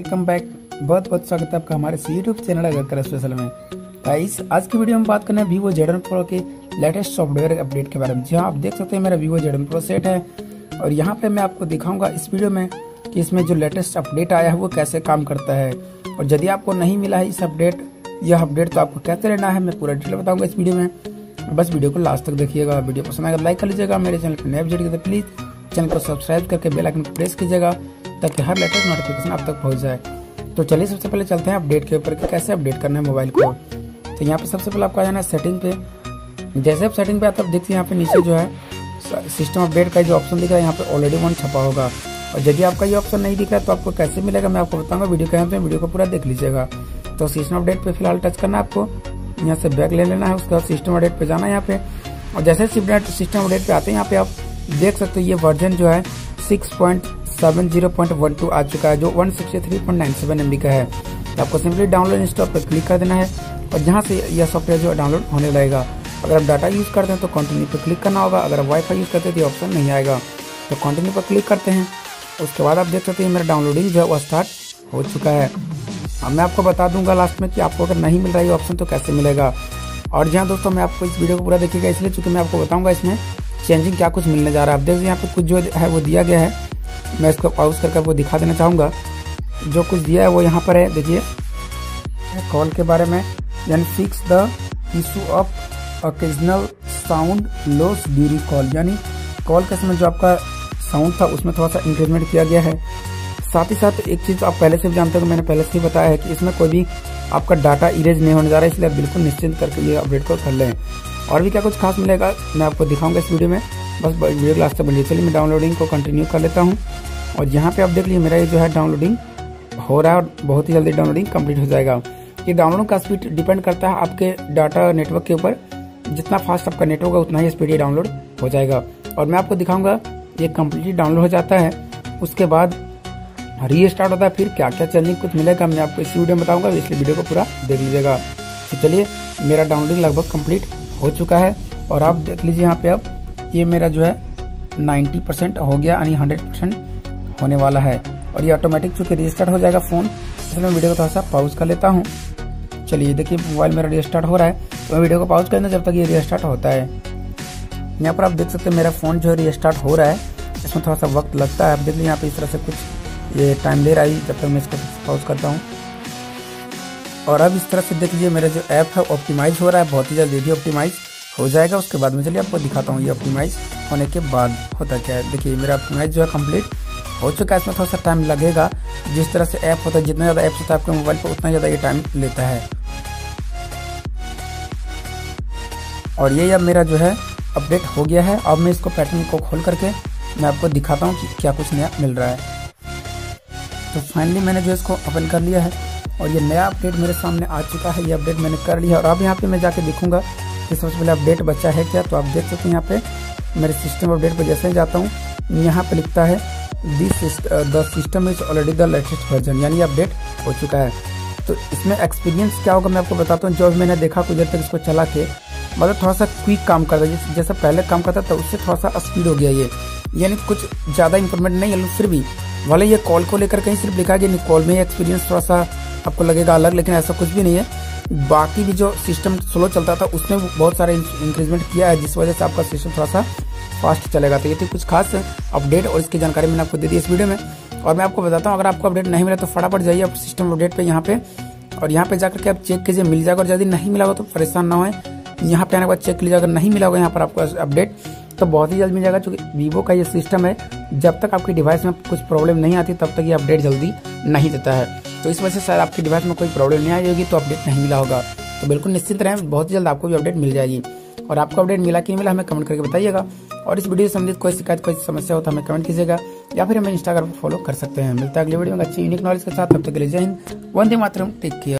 Welcome back. बहुत बहुत स्वागत है आपका हमारे यूट्यूब चैनल अगर स्पेशल में। गाइस आज की वीडियो में बात करना है Vivo Z1 Pro के लेटेस्ट सॉफ्टवेयर अपडेट के बारे में। जी हाँ, आप देख सकते हैं मेरा Vivo Z1 Pro सेट है और यहाँ पे मैं आपको दिखाऊंगा इस वीडियो में कि इसमें जो लेटेस्ट अपडेट आया है वो कैसे काम करता है। और यदि आपको नहीं मिला है यह अपडेट तो आपको कैसे लेना है मैं पूरा डिटेल बताऊंगा इस वीडियो में। बस वीडियो को लास्ट तक देखिएगा। वीडियो पसंद आएगा लाइक कर लीजिएगा। मेरे चैनल पर नए विजिट करते प्लीज चैनल को सब्सक्राइब करके बेल आइकन को प्रेस कीजिएगा ताकि हर लेटेस्ट नोटिफिकेशन आप तक पहुंच जाए। तो चलिए सबसे पहले चलते हैं अपडेट के ऊपर कि कैसे अपडेट करना है मोबाइल को। तो यहाँ पे सबसे पहले आपको आ जाना है सेटिंग पे। जैसे आप सेटिंग पे आते हैं देखिए यहाँ पे नीचे जो है सिस्टम अपडेट का जो ऑप्शन दिख रहा है यहाँ पे ऑलरेडी वन छपा होगा। और यदि आपका ये ऑप्शन नहीं दिख रहा है तो आपको कैसे मिलेगा मैं आपको बताऊंगा। वीडियो के अंत में वीडियो को पूरा देख लीजिएगा। तो सिस्टम अपडेट पे फिलहाल टच करना है आपको, यहाँ से बैक ले लेना है, उसके बाद सिस्टम अपडेट पे जाना है यहाँ पे। और जैसे सिस्टम अपडेट पे आते हैं यहाँ पे आप देख सकते हो ये वर्जन जो है 6.70.12 आ चुका है जो 163.97 MB का है। तो आपको सिंपली डाउनलोड इंस्टॉल पर क्लिक कर देना है और यहाँ से यह सॉफ्टवेयर जो है डाउनलोड होने लगेगा। अगर आप डाटा यूज करते हैं तो कंटिन्यू पर क्लिक करना होगा। अगर आप वाईफाई यूज करते हैं तो ऑप्शन नहीं आएगा। तो कंटिन्यू पर क्लिक करते हैं। उसके बाद आप देख सकते हैं मेरा डाउनलोडिंग जो है वो स्टार्ट हो चुका है। अब मैं आपको बता दूंगा लास्ट में कि आपको अगर नहीं मिल रहा है ऑप्शन तो कैसे मिलेगा। और जहाँ दोस्तों मैं आपको इस वीडियो को पूरा देखिएगा इसलिए चूंकि मैं आपको बताऊंगा इसमें चेंजिंग क्या कुछ मिलने जा रहा है। आप देखिए यहाँ पे कुछ जो है वो दिया गया है, मैं इसको पॉज करके आपको दिखा देना चाहूंगा। जो कुछ दिया है वो यहाँ पर है, देखिए कॉल के बारे में, यानी fix the issue of occasional sound loss during call, यानी कॉल के समय जो आपका साउंड था उसमें थोड़ा सा इंक्रीजमेंट किया गया है। साथ ही साथ एक चीज आप पहले से भी जानते हो, मैंने पहले से ही बताया है कि इसमें कोई भी आपका डाटा इरेज नहीं होने जा रहा है, इसलिए आप बिल्कुल निश्चिंत करके ये अपडेट को कर लें। और भी क्या कुछ खास मिलेगा मैं आपको दिखाऊंगा इस वीडियो में, बस वीडियो लास्ट तक बनिए। चलिए मैं डाउनलोडिंग को कंटिन्यू कर लेता हूँ और यहाँ पे आप देख लीजिए मेरा ये जो है डाउनलोडिंग हो रहा है और बहुत ही जल्दी डाउनलोडिंग कंप्लीट हो जाएगा। ये डाउनलोड का स्पीड डिपेंड करता है आपके डाटा नेटवर्क के ऊपर, जितना फास्ट आपका नेटवर्क है उतना ही स्पीड ये डाउनलोड हो जाएगा। और मैं आपको दिखाऊंगा ये कंप्लीटली डाउनलोड हो जाता है, उसके बाद रीस्टार्ट होता है, फिर क्या क्या चेंजिंग कुछ मिलेगा मैं आपको इस वीडियो में बताऊंगा, इसलिए वीडियो को पूरा देख लीजिएगा। तो चलिए मेरा डाउनलोडिंग लगभग कंप्लीट हो चुका है और आप देख लीजिए यहाँ पे अब ये मेरा जो है 90% हो गया, यानी 100% होने वाला है। और ये ऑटोमेटिक चूंकि रीस्टार्ट हो जाएगा फोन, इसलिए मैं वीडियो को थोड़ा सा पॉज कर लेता हूँ। चलिए देखिए मोबाइल मेरा रीस्टार्ट हो रहा है, तो मैं वीडियो को पॉज करना जब तक ये रीस्टार्ट होता है। यहाँ पर आप देख सकते हैं मेरा फोन जो है रीस्टार्ट हो रहा है, इसमें थोड़ा सा वक्त लगता है। आप देख लीजिए यहाँ पे इस तरह से कुछ ये टाइम ले रहा है जब तक मैं इसको पॉज करता हूँ। और अब इस तरह से देख लीजिए मेरा जो ऐप है ऑप्टिमाइज हो रहा है, बहुत ही जल्दी ऑप्टिमाइज हो जाएगा। उसके बाद में चलिए आपको दिखाता हूँ ये ऑप्टिमाइज होने के बाद होता क्या है। देखिए मेरा ऑप्टिमाइज जो है कंप्लीट हो चुका है, इसमें थोड़ा सा टाइम लगेगा। जिस तरह से ऐप होता है, जितना ज़्यादा ऐप्स होता है आपके मोबाइल पर उतना ज़्यादा ये टाइम लेता है। और ये अब मेरा जो है अपडेट हो गया है। अब मैं इसको पैटर्न को खोल करके मैं आपको दिखाता हूँ कि क्या कुछ नया मिल रहा है। तो फाइनली मैंने जो इसको ओपन कर लिया है और ये नया अपडेट मेरे सामने आ चुका है। ये अपडेट मैंने कर लिया और अब यहाँ पे मैं जाके देखूंगा कि सबसे पहले अपडेट बचा है क्या। तो आप देख सकते हैं यहाँ पे मेरे सिस्टम अपडेट पे जैसे ही जाता हूँ यहाँ पे लिखता है the system is already the latest version, यानी अपडेट हो चुका है। तो इसमें एक्सपीरियंस क्या होगा मैं आपको बताता हूँ। जो मैंने देखा कुछ देर तक इसको चला के, मतलब थोड़ा सा क्विक काम करता है, जैसे पहले काम करता था उससे थोड़ा सा स्पीड हो गया ये, यानी कुछ ज़्यादा इंप्रूवमेंट नहीं है। फिर भी वाले ये कॉल को लेकर कहीं सिर्फ लिखा गया कॉल में एक्सपीरियंस थोड़ा सा आपको लगेगा अलग, लेकिन ऐसा कुछ भी नहीं है। बाकी भी जो सिस्टम स्लो चलता था उसमें बहुत सारा इंक्रीजमेंट किया है, जिस वजह से आपका सिस्टम थोड़ा सा फास्ट चलेगा। तो ये थी कुछ खास अपडेट और इसकी जानकारी मैंने आपको दे दी इस वीडियो में। और मैं आपको बताता हूँ अगर आपको अपडेट नहीं मिला तो फटाफट जाइए आप सिस्टम अपडेट पे यहाँ पे, और यहाँ पे जाकर के आप चेक कीजिए मिल जाएगा। और यदि नहीं मिला होगा तो परेशान ना हो, यहाँ पे आने के बाद चेक लीजिए। अगर नहीं मिला होगा यहाँ पर आपको अपडेट तो बहुत ही जल्द मिल जाएगा, क्योंकि वीवो का ये सिस्टम है जब तक आपकी डिवाइस में कुछ प्रॉब्लम नहीं आती तब तक ये अपडेट जल्दी नहीं देता है। तो इस वजह से शायद आपकी डिवाइस में कोई प्रॉब्लम नहीं आई होगी तो अपडेट नहीं मिला होगा। तो बिल्कुल निश्चित रहें, बहुत जल्द आपको भी अपडेट मिल जाएगी। और आपको अपडेट मिला कि नहीं मिला हमें कमेंट करके बताइएगा। और इस वीडियो से संबंधित कोई शिकायत कोई समस्या हो तो हमें कमेंट कीजिएगा या फिर हमें इंस्टाग्राम पर फॉलो कर सकते हैं। मिलता है अगली वीडियो में अच्छी यूनिक नॉलेज के साथ। तब तक के लिए जय हिंद, वंदे मातरम, टेक केयर।